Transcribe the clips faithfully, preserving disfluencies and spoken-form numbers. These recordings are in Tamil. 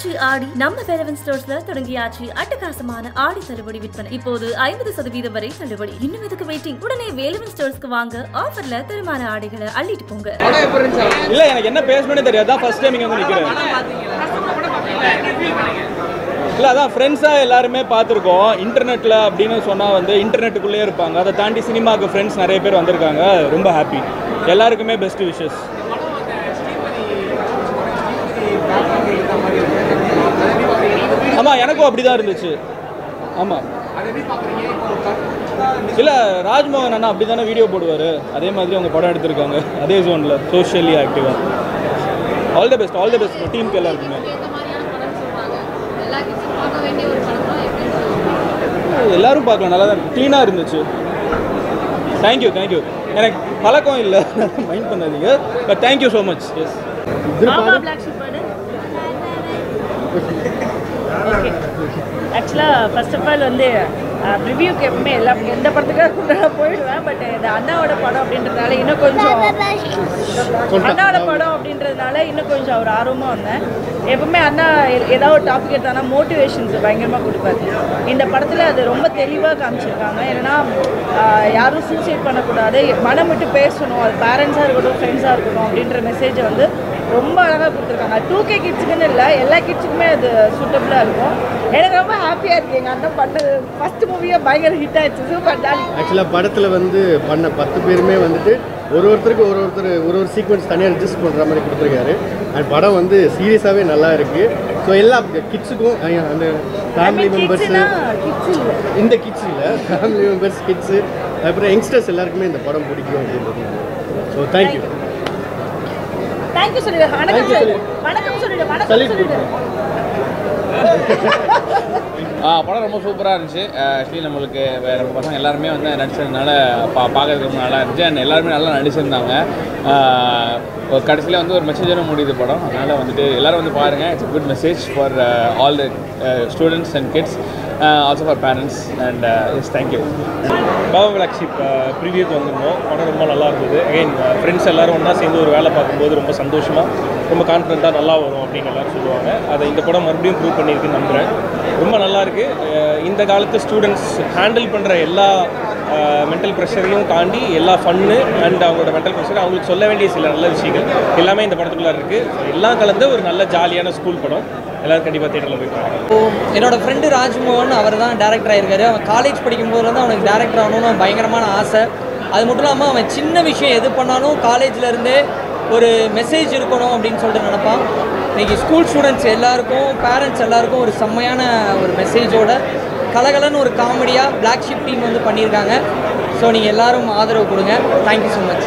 ஆச்சி ஆடி நம்ம வேலவன் ஸ்டோர்ஸ்ல தொடங்கியாச்சு அட்டகாசமான ஆடி தள்ளுபடி விற்பனை. இப்போது ஐம்பது சதவீதம் வரை தள்ளுபடி. இன்னும் எதுக்கு வெயிட்டிங்? உடனே வேலவன் ஸ்டோர்ஸ்க்கு வாங்க. ஆஃபர்ல தரமான ஆடைகளை அள்ளிட்டு போங்க. இல்ல எனக்கு என்ன பேசணும்னே தெரியாது. ஃபர்ஸ்ட் டைம் இங்க வந்து நிக்கிறேன். இல்லை அதான் ஃப்ரெண்ட்ஸாக எல்லாருமே பார்த்துருக்கோம். இன்டர்நெட்டில் அப்படின்னு சொன்னால் வந்து இன்டர்நெட்டுக்குள்ளேயே இருப்பாங்க. அதை தாண்டி சினிமாவுக்கு ஃப்ரெண்ட்ஸ் நிறைய பேர் வந்திருக்காங்க. ரொம்ப ஹாப்பி. எல்லாருக்குமே பெஸ்ட் விஷஸ். ஆமாம், எனக்கும் அப்படி தான் இருந்துச்சு. ஆமாம், இல்லை ராஜ்மோகன் அண்ணா அப்படி தானே வீடியோ போடுவார். அதே மாதிரி அவங்க படம் எடுத்திருக்காங்க அதே ஜோனில், சோஷியலி ஆக்டிவாக. All the best, all the best டீமுக்கு எல்லாருக்குமே. எல்லாரும் பார்க்கலாம், நல்லா தான் இருக்கு. க்ளீனாக இருந்துச்சு. Thank you thank you. எனக்கு பழக்கம் இல்லை, மைண்ட் பண்ணாதீங்க. But thank you so much. Yes, ஆக்சுவலாக ஃபர்ஸ்ட் ஆஃப் ஆல் வந்து ரிவ்யூக்கு எப்பவுமே எல்லாம் எந்த படத்துக்காக போயிடுவேன். பட் இந்த அண்ணாவோட படம் அப்படின்றதுனால இன்னும் கொஞ்சம் அண்ணாவோட படம் அப்படின்றதுனால இன்னும் கொஞ்சம் ஒரு ஆர்வமாக வந்தேன். எப்பவுமே அண்ணா ஏதாவது ஒரு டாபிக் எடுத்தாங்கன்னா மோட்டிவேஷன்ஸ் பயங்கரமாக கொடுப்பாரு. இந்த படத்தில் அது ரொம்ப தெளிவாக காமிச்சிருக்காங்க. ஏன்னா யாரும் சூசைட் பண்ணக்கூடாது, மனம் விட்டு பேசணும், அது பேரண்ட்ஸாக இருக்கட்டும் ஃப்ரெண்ட்ஸாக இருக்கட்டும் அப்படின்ற மெசேஜை வந்து ரொம்ப அழகாக கொடுத்துருக்காங்க. டூ கே கிட்ஸுக்குன்னு இல்லை, எல்லா கிட்ஸுக்குமே அது சூட்டபுளாக இருக்கும். எனக்கு ரொம்ப ஹாப்பியாக இருக்குது. எங்கள் அண்ணன் பண்ணது ஃபஸ்ட்டு மூவியாக பயங்கர ஹிட் ஆகிடுச்சு. சூப்பர் டாலி. ஆக்சுவலாக படத்தில் வந்து பண்ண பத்து பேருமே வந்துட்டு ஒரு ஒருத்தருக்கு ஒரு ஒருத்தர் ஒரு ஒரு சீக்வன்ஸ் தனியாக ரிஜிஸ்டர் பண்ணுற மாதிரி கொடுத்துருக்காரு. அண்ட் படம் வந்து சீரியஸாகவே நல்லா இருக்குது. ஸோ எல்லா கிட்ஸுக்கும் அந்த ஃபேமிலி மெம்பர்ஸு, இந்த கிட்ஸ் இல்லை ஃபேமிலி மெம்பர்ஸ் கிட்ஸு அப்புறம் யங்ஸ்டர்ஸ் எல்லாருக்குமே இந்த படம் பிடிக்கும் அப்படின்றது. ஸோ தேங்க்யூ தேங்க்யூ சொல்லிடு. வணக்கம் சொல்லிடு. வணக்கம் சொல்லிடு. வணக்கம் சொல்லிடு. ஆ படம் ரொம்ப சூப்பராக இருந்துச்சு. ஆக்சுவலி நம்மளுக்கு வேறு பசங்க எல்லாருமே வந்து நடிச்சதுனால பா பார்க்கறதுக்கு ரொம்ப நல்லா இருந்துச்சு. அண்ட் எல்லாருமே நல்லா நடிச்சிருந்தாங்க. கடைசியில் வந்து ஒரு மெசேஜோட முடியுது படம். அதனால் வந்துட்டு எல்லோரும் வந்து பாருங்கள். It's good message for all the students and kids, also for parents. And yes, thank you. Baba black sheep ப்ரிவியூக்கு வந்திருந்தோம். படம் ரொம்ப நல்லா இருந்தது. அகைன் ஃப்ரெண்ட்ஸ் எல்லோரும் ஒன்றா சேர்ந்து ஒரு வேலை பார்க்கும்போது ரொம்ப சந்தோஷமாக, ரொம்ப கான்ஃபிடென்ட்டாக நல்லா வரும் அப்படின்னு எல்லோரும் சொல்லுவாங்க. அதை இந்த படம் மறுபடியும் ப்ரூவ் பண்ணியிருக்குன்னு நம்புகிறேன். ரொம்ப நல்லாயிருக்கு. இந்த காலத்து ஸ்டூடெண்ட்ஸ் ஹேண்டில் பண்ணுற எல்லா மென்டல் ப்ரெஷரையும் தாண்டி எல்லா ஃபன்னு அண்ட் அவங்களோட மென்டல் ப்ரெஷர், அவங்களுக்கு சொல்ல வேண்டிய சில நல்ல விஷயங்கள் எல்லாமே இந்த படத்துக்குள்ளே இருக்குது. எல்லாம் கலந்து ஒரு நல்ல ஜாலியான ஸ்கூல் படம். எல்லோரும் கண்டிப்பாக தேட்டரில் போய் பாருங்க. என்னோட ஃப்ரெண்டு ராஜ்மோகன் அவர் தான் டேரக்டர் ஆகிருக்காரு. அவன் காலேஜ் படிக்கும்போது வந்து அவனுக்கு டேரக்டர் ஆகணும்னு பயங்கரமான ஆசை. அது மட்டும் இல்லாமல் அவன் சின்ன விஷயம் எது பண்ணாலும் காலேஜ்லேருந்தே ஒரு மெசேஜ் இருக்கணும் அப்படின்னு சொல்லிட்டு நினப்பான். இன்றைக்கி ஸ்கூல் ஸ்டூடெண்ட்ஸ் எல்லாருக்கும், பேரண்ட்ஸ் எல்லாருக்கும் ஒரு செம்மையான ஒரு மெசேஜோட கலகலன்னு ஒரு காமெடியாக பிளாக் ஷிப் டீம் வந்து பண்ணியிருக்காங்க. ஸோ நீங்கள் எல்லோரும் ஆதரவு கொடுங்க. Thank you so much.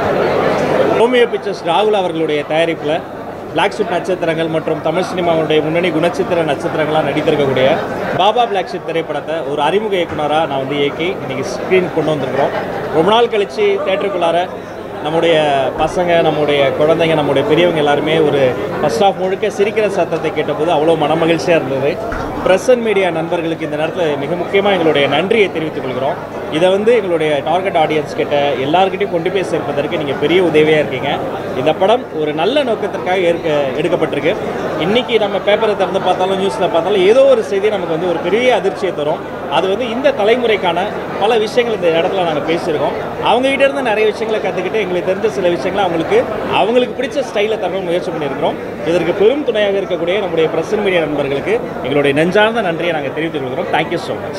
Romeo Pictures ராகுல் அவர்களுடைய தயாரிப்பில் பிளாக் ஷிப் நட்சத்திரங்கள் மற்றும் தமிழ் சினிமாவுடைய முன்னணி குணச்சித்திர நட்சத்திரங்களாக நடித்திருக்கக்கூடிய பாபா பிளாக் ஷிப் திரைப்படத்தை ஒரு அறிமுக இயக்குனராக நான் வந்து இயக்கி இன்றைக்கி ஸ்க்ரீன் கொண்டு வந்திருக்கிறோம். ரொம்ப நாள் கழித்து தேட்டருக்குள்ளார நம்முடைய பசங்க, நம்முடைய குழந்தைங்க, நம்முடைய பெரியவங்க எல்லாருமே ஒரு ஃபர்ஸ்ட் ஆஃப் முழுக்க சிரிக்கிற சத்தத்தை கேட்டபோது அவ்வளோ மனமகிழ்ச்சியாக இருந்தது. ப்ரெஸ் அண்ட் மீடியா நண்பர்களுக்கு இந்த நேரத்தில் மிக முக்கியமாக எங்களுடைய நன்றியை தெரிவித்துக் கொள்கிறோம். இதை வந்து எங்களுடைய டார்கெட் ஆடியன்ஸ் கிட்ட எல்லாருக்கிட்டையும் கொண்டு போய் சேர்ப்பதற்கு நீங்கள் பெரிய உதவியாக இருக்கீங்க. இந்த படம் ஒரு நல்ல நோக்கத்திற்காக ஏற்க எடுக்கப்பட்டிருக்கு. இன்றைக்கி நம்ம பேப்பரை திறந்து பார்த்தாலும் நியூஸில் பார்த்தாலும் ஏதோ ஒரு செய்தி நமக்கு வந்து ஒரு பெரிய அதிர்ச்சியை தரும். அது வந்து இந்த தலைமுறைக்கான பல விஷயங்கள் இந்த இடத்துல நாங்கள் பேசியிருக்கோம். அவங்ககிட்ட இருந்து நிறைய விஷயங்களை கற்றுக்கிட்டு எங்களுக்கு தெரிஞ்ச சில விஷயங்களை அவங்களுக்கு அவங்களுக்கு பிடிச்ச ஸ்டைலில் தரணும் முயற்சி பண்ணியிருக்கிறோம். இதற்கு பெரும் துணையாக இருக்கக்கூடிய நம்முடைய பிரஸ் அண்ட் மீடியா நண்பர்களுக்கு எங்களுடைய நெஞ்சார்ந்த நன்றியை நாங்கள் தெரிவித்துக் கொள்கிறோம். Thank you so much.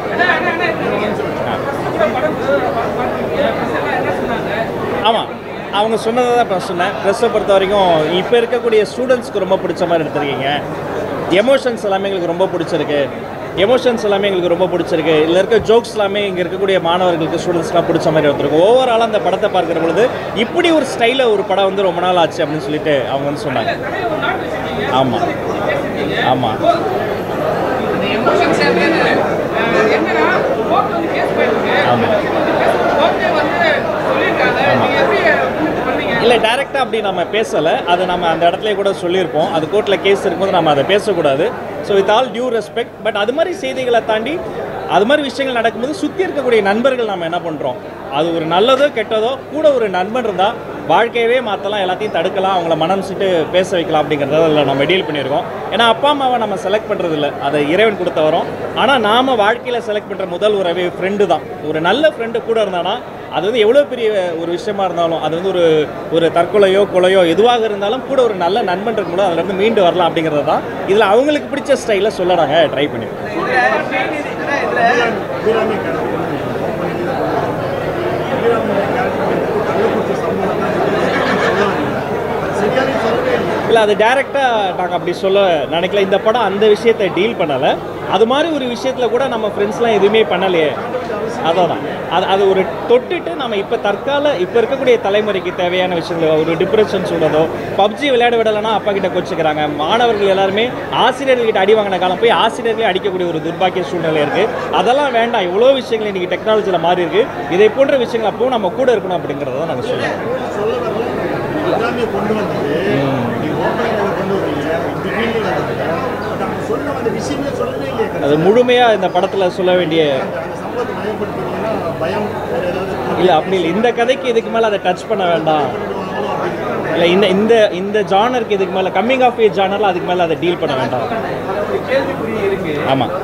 ஆமாம், அவங்க சொன்னதை தான் இப்போ சொன்னேன். ப்ரெஸ்ஸை பொறுத்த வரைக்கும் இப்போ இருக்கக்கூடிய ஸ்டூடெண்ட்ஸ்க்கு ரொம்ப பிடிச்ச மாதிரி எடுத்துருக்கீங்க. எமோஷன்ஸ் எல்லாமே எங்களுக்கு ரொம்ப பிடிச்சிருக்கு. எமோஷன்ஸ் எல்லாமே எங்களுக்கு ரொம்ப பிடிச்சிருக்கு. இதில் இருக்க ஜோக்ஸ் எல்லாமே இங்கே இருக்கக்கூடிய மாணவர்களுக்கு, ஸ்டூடெண்ட்ஸ்லாம் பிடிச்ச மாதிரி எடுத்துருக்கோம். ஓவராலாக அந்த படத்தை பார்க்குற பொழுது இப்படி ஒரு ஸ்டைலில் ஒரு படம் வந்து ரொம்ப நாள் ஆச்சு அப்படின்னு சொல்லிட்டு அவங்க வந்து சொன்னாங்க. ஆமாம் ஆமாம் இல்லை, டைரெக்டாக அப்படி நம்ம பேசலை. அது நம்ம அந்த இடத்துல கூட சொல்லியிருப்போம். அது கோர்ட்டில் கேஸ் இருக்கும்போது நம்ம அதை பேசக்கூடாது. So with all due respect. But அது மாதிரி செய்திகளை தாண்டி அது மாதிரி விஷயங்கள் நடக்கும்போது சுற்றி இருக்கக்கூடிய நண்பர்கள் நம்ம என்ன பண்ணுறோம், அது ஒரு நல்லதோ கெட்டதோ கூட ஒரு நண்பன் இருந்தால் வாழ்க்கையவே மாற்றலாம், எல்லாத்தையும் தடுக்கலாம், அவங்கள மனம் விட்டு பேச வைக்கலாம் அப்படிங்கிறத அதில் நம்ம டீல் பண்ணியிருக்கோம். ஏன்னா அப்பா அம்மாவை நம்ம செலக்ட் பண்ணுறது இல்லை, அதை இறைவன் கொடுத்த வரோம். ஆனால் நாம் வாழ்க்கையில் செலக்ட் பண்ணுற முதல் உறவே ஃப்ரெண்டு தான். ஒரு நல்ல ஃப்ரெண்டு கூட இருந்தானா அது வந்து எவ்வளோ பெரிய ஒரு விஷயமா இருந்தாலும், அது வந்து ஒரு ஒரு தற்கொலையோ கொலையோ எதுவாக இருந்தாலும் கூட ஒரு நல்ல நண்பன் இருக்கும்போது அதுலேருந்து மீண்டு வரலாம் அப்படிங்கிறது தான் இதில் அவங்களுக்கு பிடிச்ச ஸ்டைலில் சொல்ல நாங்கள் ட்ரை பண்ணியிருக்கோம். இல்லை, அது டேரெக்டாக நாங்கள் அப்படி சொல்ல நினைக்கல. இந்த படம் அந்த விஷயத்தை டீல் பண்ணலை. அது மாதிரி ஒரு விஷயத்தில் கூட நம்ம ஃப்ரெண்ட்ஸ்லாம் எதுவுமே பண்ணலையே. அதான் அது அது ஒரு தொட்டுட்டு நம்ம இப்போ தற்கால இப்போ இருக்கக்கூடிய தலைமுறைக்கு தேவையான விஷயங்கள், ஒரு டிப்ரெஷன் சூழலோ, பப்ஜி விளையாட விடலைன்னா அப்பா கிட்ட கொச்சுக்கிறாங்க. மாணவர்கள் எல்லாருமே ஆசிரியர்கள்கிட்ட அடி வாங்கின காலம் போய் ஆசிரியர்களே அடிக்கக்கூடிய ஒரு துர்பாக்கிய சூழ்நிலை இருக்குது. அதெல்லாம் வேண்டாம். இவ்வளோ விஷயங்கள் இன்றைக்கி டெக்னாலஜியில் மாறி இருக்குது. இதை போன்ற விஷயங்கள் அப்போ நம்ம கூட இருக்கணும் அப்படிங்கிறத தான் நாங்கள் சொல்லுவோம். அது முழுமையாக இந்த படத்தில் சொல்ல வேண்டிய இல்லை, அப்படி இல்லை. இந்த கதைக்கு இதுக்கு மேலே அதை டச் பண்ண வேண்டாம். இல்லை, இந்த இந்த இந்த ஜானருக்கு இதுக்கு மேலே கம்மிங் ஆஃப் ஏஜ் ஜானரில் அதுக்கு மேலே அதை டீல் பண்ண வேண்டாம். ஆமாம்.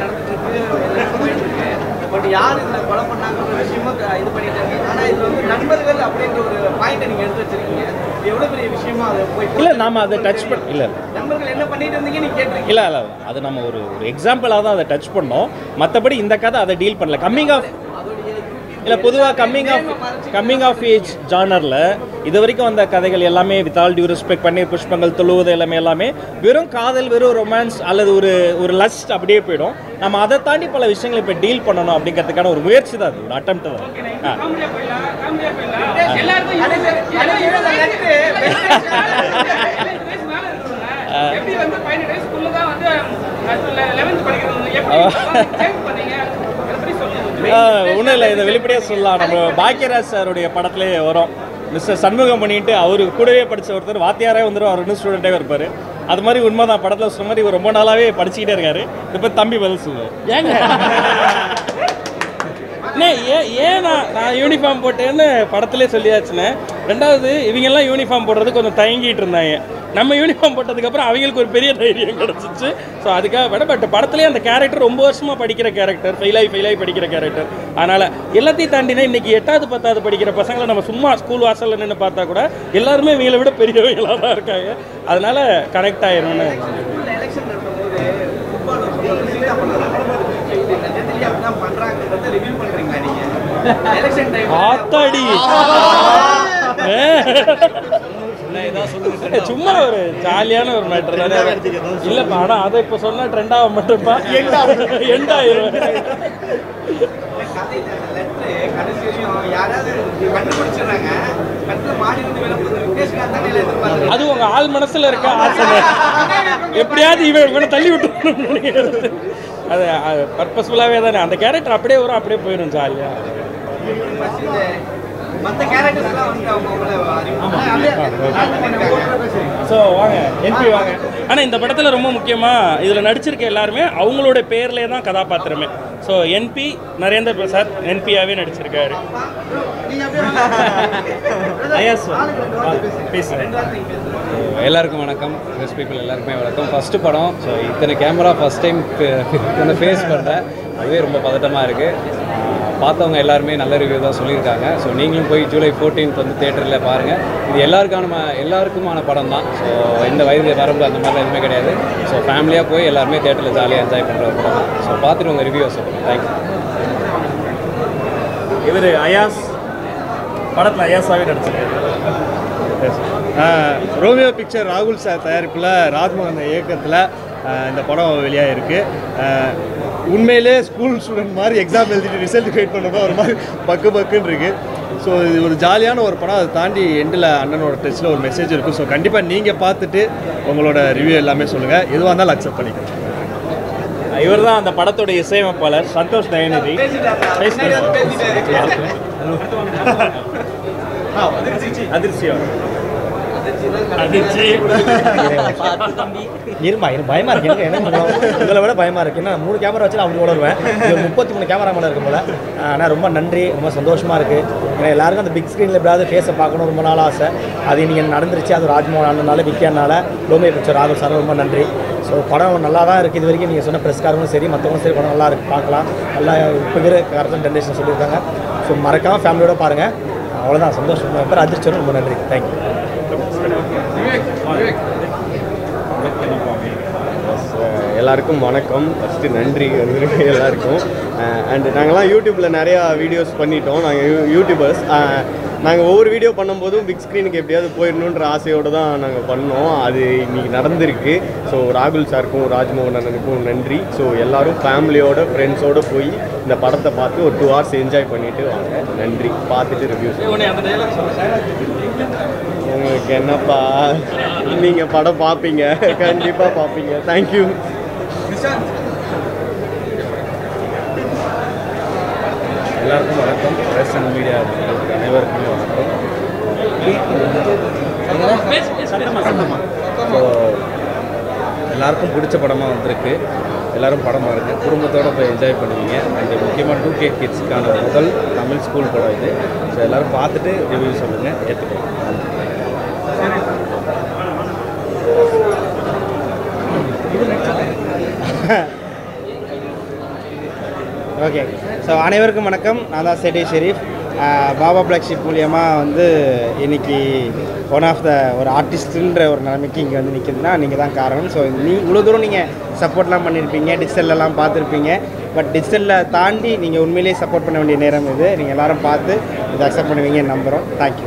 பட் யார் இந்த கொலை பண்ணாங்கன்ற விஷயமும் இது பண்ணிட்டாங்க. ஆனால் இது வந்து நண்பர்கள் அப்படின்ற ஒரு பாயிண்ட்டை நீங்கள் எடுத்து வச்சிருக்கீங்க. எவ்வளோ பெரிய விஷயமா அதை போய் இல்லை, நாம் அதை டச் பண்ண இல்லை. நண்பர்கள் என்ன பண்ணிட்டு இருந்தீங்க நீங்கள் கேட்டுருக்கீங்க. இல்லை இல்லை, அது நம்ம ஒரு ஒரு எக்ஸாம்பிளாக தான் அதை டச் பண்ணோம். மற்றபடி இந்த கதை அதை டீல் பண்ணல. கம்மிங் ஆஃப் இல்லை, பொதுவாக coming of coming of age ஜானரில் இது வரைக்கும் வந்த கதைகள் எல்லாமே with all due respect, Panneer Pushpangal, தொழுவது எல்லாமே எல்லாமே வெறும் காதல், வெறும் ரொமான்ஸ் அல்லது ஒரு ஒரு லஸ்ட் அப்படியே போயிடும். நம்ம அதை தாண்டி பல விஷயங்களை இப்போ டீல் பண்ணணும் அப்படிங்கிறதுக்கான ஒரு முயற்சி தான், அது ஒரு அட்டெம்ப்ட் தான். ஒன்றும் இல்லை, இதை வெளிப்படையாக சொல்லலாம். நம்ம பாக்கியராஜ் சாருடைய படத்திலே வரும், மிஸ்டர் சண்முகம் பண்ணிட்டு அவரு கூடவே படித்த ஒருத்தர் வாத்தியாரே வந்துடும், அவர் இன்னும் ஸ்டூடெண்ட்டாகவே இருப்பார். அது மாதிரி உண்மை தான். படத்தில் சொன்ன மாதிரி இவர் ரொம்ப நாளாகவே படிச்சுக்கிட்டே இருக்காரு. இப்போ தம்பி பதில் சொல்லுவார். ஏங்க ஏன் ஏன் நான் நான் யூனிஃபார்ம் போட்டேன்னு படத்துலேயே சொல்லியாச்சுன்னு. ரெண்டாவது, இவங்கெல்லாம் யூனிஃபார்ம் போடுறது கொஞ்சம் தயங்கிட்டு இருந்தாங்க. நம்ம யூனிஃபார்ம் போட்டதுக்கப்புறம் அவங்களுக்கு ஒரு பெரிய தைரியம் கிடச்சிச்சு. ஸோ அதுக்காக விட பட் படத்துலேயே அந்த கேரக்டர் ரொம்ப வருஷமாக படிக்கிற கேரக்டர், ஃபெயிலாகி ஃபெயிலாகி படிக்கிற கேரக்டர். அதனால் எல்லாத்தையும் தாண்டினா இன்றைக்கி எட்டாவது பத்தாவது படிக்கிற பசங்களை நம்ம சும்மா ஸ்கூல் வாசலில் நின்று பார்த்தா கூட எல்லாருமே இவங்களை விட பெரியவங்களாக தான் இருக்காங்க. அதனால் கனெக்ட் ஆயிரும்னு. ஆத்தாடி சும்மா ஒரு ஜாலியான ஒரு மேட்டர் தானே. இல்லப்பா, ஆனா அதை இப்ப சொன்னா ட்ரெண்ட் ஆக மட்டும்ப்பா, எண்ட் ஆயிரும். அது உங்க ஆள் மனசுல இருக்க ஆசை, எப்படியாவது இவன் தள்ளி விட்டு. அது பர்பஸ்ஃபுல்லாவே தானே. அந்த கேரக்டர் அப்படியே வரும், அப்படியே போயிடும் ஜாலியா. ஸோ வாங்க என்பி வாங்க. ஆனால் இந்த படத்தில் ரொம்ப முக்கியமாக இதில் நடிச்சிருக்க எல்லாருமே அவங்களோட பேர்லேயே தான் கதாபாத்திரமே. ஸோ என்பி நரேந்திர பிரசாத் என்பியாகவே நடிச்சிருக்காரு. எல்லாருக்கும் வணக்கம், பெஸ்ட் பீப்புள் எல்லாருக்குமே வணக்கம். ஃபஸ்ட்டு படம். ஸோ இத்தனை கேமரா ஃபஸ்ட் டைம் இத்தனை ஃபேஸ் பண்ணுறேன். அதுவே ரொம்ப பதட்டமாக இருக்குது. பார்த்தவங்க எல்லாருமே நல்ல ரிவ்யூ தான் சொல்லியிருக்காங்க. ஸோ நீங்களும் போய் ஜூலை ஃபோர்டீன்த் வந்து தேட்டரில் பாருங்கள். இது எல்லாருக்கான எல்லாருக்குமான படம் தான். ஸோ இந்த வயது வரம்பு அந்த மாதிரிலாம் எதுவுமே கிடையாது. ஸோ ஃபேமிலியாக போய் எல்லாருமே தேட்டரில் ஜாலியாக என்ஜாய் பண்ணுற ஒரு படம் தான். ஸோ பார்த்துட்டு உங்கள் ரிவ்யூவை சொல்லுங்கள். தேங்க்யூ. இவர் அயாஸ் படத்தில் அயாஸாகவே நடிச்சிருக்காரு. ரோமியோ பிக்சர் ராகுல் சார் தயாரிப்பில் ராஜ்மோகன் இயக்கத்தில் இந்த படம் வெளியாக இருக்குது. உண்மையிலே ஸ்கூல் ஸ்டூடெண்ட் மாதிரி எக்ஸாம் எழுதிட்டு ரிசல்ட் வெயிட் பண்ணுறதோ ஒரு மாதிரி பக்கு பக்குன்னு இருக்குது. ஸோ இது ஒரு ஜாலியான ஒரு படம். அதை தாண்டி எண்டில் அண்ணனோட டச்சில் ஒரு மெசேஜ் இருக்கும். ஸோ கண்டிப்பாக நீங்கள் பார்த்துட்டு உங்களோட ரிவ்யூ எல்லாமே சொல்லுங்கள். எதுவாக இருந்தாலும் அக்செப்ட் பண்ணிக்கிறேன். இவர் தான் அந்த படத்தோட இசையமைப்பாளர் சந்தோஷ் தயநிதி. அதிர்ச்சியா இருமா இரு பயமாக இருக்கு எனக்கு என்ன உங்களை விட பயமாக இருக்குது ஏன்னா மூணு கேமரா வச்சு நான் அப்படி ஓடுவேன் இது முப்பத்தி மூணு கேமரா மேலே இருக்கும் போல ஆனால் ரொம்ப நன்றி ரொம்ப சந்தோஷமாக இருக்குது ஏன்னா எல்லாருக்கும் அந்த பிக் ஸ்க்ரீனில் எப்படியாவது ஃபேஸை பார்க்கணும் ரொம்ப நாள் ஆசை அது நீங்கள் நடந்துருச்சு அது ராஜ்மோகன் அண்ணனால விக்கியானால டோமே பிக்சர் ராகுல் சார் ரொம்ப நன்றி ஸோ படம் நல்லா தான் இருக்குது இது வரைக்கும் நீங்கள் சொன்ன ப்ரெஸ்காரங்களும் சரி மற்றவங்களும் சரி படம் நல்லா இருக்குது பார்க்கலாம் நல்லா இப்போ இருக்கிற கரெக்டான ஜென்ரேஷன் சொல்லியிருக்காங்க ஸோ மறக்காமல் ஃபேமிலியோட பாருங்கள் அவ்வளோதான் சந்தோஷம் என் பேர் அஜித் ரொம்ப நன்றி தேங்க்யூ எல்லாருக்கும் வணக்கம் ஃபஸ்ட்டு நன்றி எல்லாருக்கும் அண்ட் நாங்கள்லாம் யூடியூப்பில் நிறையா வீடியோஸ் பண்ணிட்டோம் நாங்கள் யூ யூடியூபர்ஸ் நாங்கள் ஒவ்வொரு வீடியோ பண்ணும்போதும் பிக் ஸ்க்ரீனுக்கு எப்படியாவது போயிடணுன்ற ஆசையோடு தான் நாங்கள் பண்ணோம் அது இன்றைக்கி நடந்திருக்கு ஸோ ராகுல் சாருக்கும் ராஜ்மோகன் அண்ணனுக்கும் நன்றி ஸோ எல்லோரும் ஃபேமிலியோட ஃப்ரெண்ட்ஸோடு போய் இந்த படத்தை பார்த்து ஒரு டூ ஹவர்ஸ் என்ஜாய் பண்ணிவிட்டு வாங்க நன்றி பார்த்துட்டு ரிவ்யூஸ் உங்களுக்கு என்னப்பா நீங்கள் படம் பார்ப்பீங்க கண்டிப்பாக பார்ப்பீங்க தேங்க்யூ எல்லாருக்கும் வணக்கம் பிரஸ் அண்ட் மீடியா அனைவருக்குமே வணக்கம் ஸோ எல்லாருக்கும் பிடிச்ச படமாக வந்திருக்கு எல்லோரும் படம் பாருங்க குடும்பத்தோடு போய் என்ஜாய் பண்ணுவீங்க அண்ட் முக்கியமாக டூ கே கிட்ஸுக்கான முதல் தமிழ் ஸ்கூல் படம் இது ஸோ எல்லோரும் பார்த்துட்டு ரிவ்யூ சொல்லுங்கள் ஏற்றுக்கோங்க ஓகே ஸோ அனைவருக்கும் வணக்கம் நான் தான் சேட்டே ஷெரீஃப் பாபா பிளாக்ஷிப் மூலியமாக வந்து இன்றைக்கி ஒன் ஆஃப் த ஒரு ஆர்டிஸ்ட்டுன்ற ஒரு நிலைமைக்கு இங்கே வந்து நிற்கிதுன்னா நீங்கள் தான் காரணம் ஸோ நீ இவ்வளோ தூரம் நீங்கள் சப்போர்ட்லாம் பண்ணியிருப்பீங்க டிஜிட்டல்லாம் பார்த்துருப்பீங்க பட் டிஜிட்டலில் தாண்டி நீங்கள் உண்மையிலேயே சப்போர்ட் பண்ண வேண்டிய நேரம் இது நீங்கள் எல்லோரும் பார்த்து இதை அக்செப்ட் பண்ணுவீங்கன்னு நம்புகிறோம் தேங்க்யூ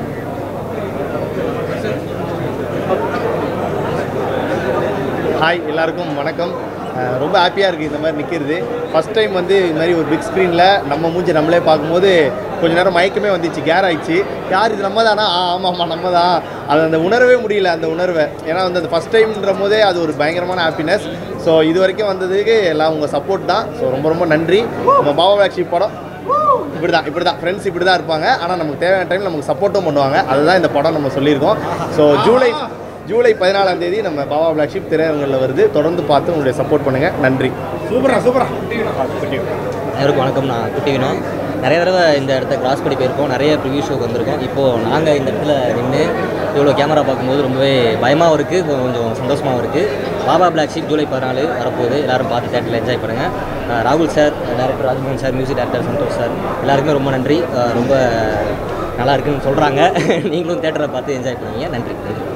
ஹாய் எல்லாருக்கும் வணக்கம் ரொம்ப ஹாப்பியாக இருக்குது இந்த மாதிரி நிற்கிறது ஃபஸ்ட் டைம் வந்து இந்த மாதிரி ஒரு பிக் ஸ்க்ரீனில் நம்ம மூஞ்சி நம்மளே பார்க்கும்போது கொஞ்ச நேரம் மயக்கமே வந்துச்சு கேர் ஆகிடுச்சு யார் இது நம்ம தானா ஆ ஆமாம் ஆமாம் நம்ம தான் அது அந்த உணரவே முடியல அந்த உணர்வை ஏன்னா வந்து அந்த ஃபஸ்ட் டைம்ன்ற போதே அது ஒரு பயங்கரமான ஹாப்பினஸ் ஸோ இது வரைக்கும் வந்ததுக்கு எல்லாம் உங்கள் சப்போர்ட் தான் ஸோ ரொம்ப ரொம்ப நன்றி நம்ம பாபா பிளாக்ஷிப் படம் இப்படி தான் இப்படி தான் ஃப்ரெண்ட்ஸ் இப்படி தான் இருப்பாங்க ஆனால் நமக்கு தேவையான டைம் நமக்கு சப்போர்ட்டும் பண்ணுவாங்க அதுதான் இந்த படம் நம்ம சொல்லியிருக்கோம் ஸோ ஜூலை ஜூலை பதினாலாம் தேதி நம்ம பாபா பிளாக்ஷிப் திரையரங்கில் வருது தொடர்ந்து பார்த்து உங்களுடைய சப்போர்ட் பண்ணுங்கள் நன்றி சூப்பரா சூப்பரா எல்லாருக்கும் வணக்கம் நான் குட்டிவினோம் நிறைய தடவை இந்த இடத்த கிராஸ் பண்ணி போயிருக்கோம் நிறைய ப்ரிவியூ ஷோக்கு வந்திருக்கோம் இப்போது நாங்கள் இந்த இடத்துல நின்று இவ்வளோ கேமரா பார்க்கும்போது ரொம்பவே பயமாகவும் இருக்குது கொஞ்சம் சந்தோஷமாகவும் இருக்குது பாபா பிளாக்ஷிப் ஜூலை பதினாலு வரப்போகுது எல்லோரும் பார்த்து தேட்டரில் என்ஜாய் பண்ணுங்கள் ராகுல் sir director Rajmohan sir music director Santhosh sir எல்லாருக்குமே ரொம்ப நன்றி ரொம்ப நல்லா இருக்குன்னு சொல்கிறாங்க நீங்களும் தேட்டரை பார்த்து என்ஜாய் பண்ணுவீங்க நன்றி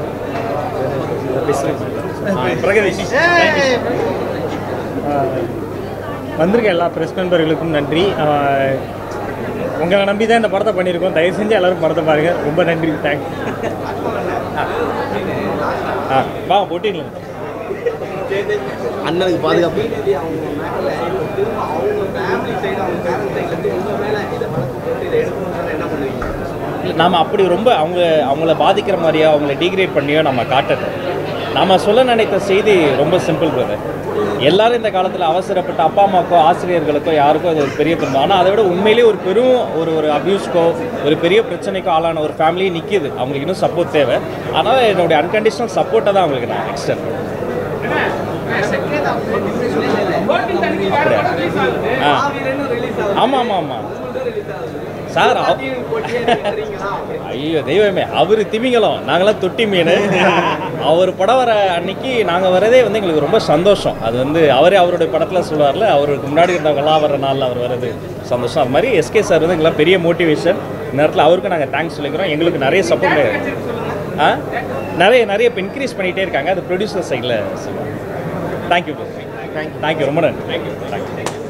வந்திருக்க எல்லா ப்ரெஸ் நண்பர்களுக்கும் நன்றி உங்களை நம்பி தான் இந்த படத்தை பண்ணியிருக்கோம் தயவு செஞ்சு எல்லோரும் படத்தை பாருங்கள் ரொம்ப நன்றி தேங்க்ஸ் ஆ வாங்க போட்டிங்களா அண்ணனுக்கு பாதுகாப்பு நாம் அப்படி ரொம்ப அவங்க அவங்கள பாதிக்கிற மாதிரியோ அவங்கள டீக்ரேட் பண்ணியோ நம்ம காட்டது நம்ம சொல்ல நினைத்த செய்தி ரொம்ப சிம்பிள் பிரதர் எல்லாரும் இந்த காலத்தில் அவசரப்பட்ட அப்பா அம்மாக்கோ ஆசிரியர்களுக்கோ யாருக்கோ அது ஒரு பெரிய துன்பம் ஆனால் அதை விட உண்மையிலேயே ஒரு பெரும் ஒரு ஒரு அப்யூஸ்க்கோ ஒரு பெரிய பிரச்சனைக்கோ ஆளான ஒரு ஃபேமிலியும் நிற்கிது அவங்களுக்கு இன்னும் சப்போர்ட் தேவை ஆனால் என்னுடைய அன்கண்டிஷனல் சப்போர்ட்டை தான் அவங்களுக்கு நான் எக்ஸ்டர்ன் ஆமாம் ஆமாம் ஆமாம் சார் ஐயோ தெய்வமே அவர் திமிங்கலம் நாங்களாம் தொட்டி மீன் அவர் படம் வர அன்னைக்கு நாங்கள் வரதே வந்து எங்களுக்கு ரொம்ப சந்தோஷம் அது வந்து அவரே அவருடைய படத்தில் சொல்லுவார்ல அவருக்கு முன்னாடி இருந்தவங்களாம் வர நாளில் அவர் வர்றது சந்தோஷம் அது மாதிரி எஸ்கே சார் வந்து எங்களுக்கு பெரிய மோட்டிவேஷன் நேரத்தில் அவருக்கு நாங்கள் தேங்க்ஸ் சொல்லிக்கிறோம் எங்களுக்கு நிறைய சப்போர்ட் ஆ நிறைய நிறைய இப்போ இன்க்ரீஸ் பண்ணிகிட்டே இருக்காங்க அது ப்ரொடியூசர் சைடில் சொல்லுவாங்க தேங்க்யூ தேங்க்யூ தேங்க்யூ ரொம்ப நன்றி தேங்க்யூ தேங்க்யூ